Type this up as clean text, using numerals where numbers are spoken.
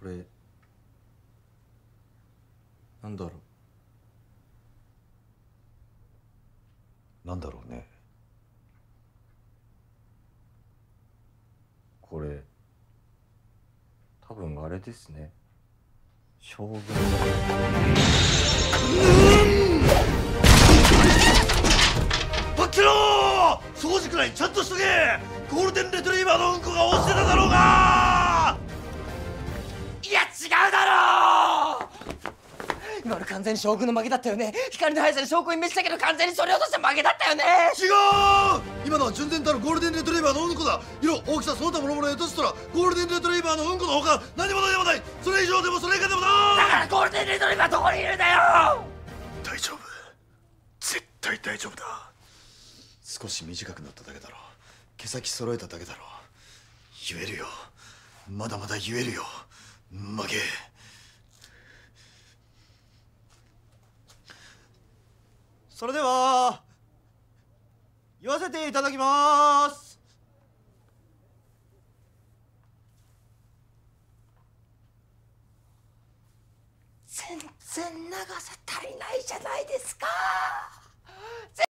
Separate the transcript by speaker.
Speaker 1: これなんだろ
Speaker 2: なんだろうね。
Speaker 1: これ多分あれですね。将軍
Speaker 2: バッキロー、掃除くらいちゃんとしとけ。ゴールデンレトリーバーのうんこが落ちてただろうが。
Speaker 3: いや違うだろう。今の完全に将軍の負けだったよね。光の速さで証拠隠滅したけど完全にそれを落として負けだったよね。
Speaker 2: 違う。今のは純然たるゴールデンレトリーバーのうんこだ。色、大きさ、その他諸々へとしたらゴールデンレトリーバーのうんこのほか何者でもない。それ以上でもそれ以下でもない。
Speaker 3: だからゴールデンレトリーバーどこにいるんだよ。
Speaker 2: 大丈夫、絶対大丈夫だ。少し短くなっただけだろう。毛先揃えただけだろう。言えるよ、まだまだ言えるよ。負け。それでは言わせていただきます。
Speaker 3: 全然長さ足りないじゃないですか。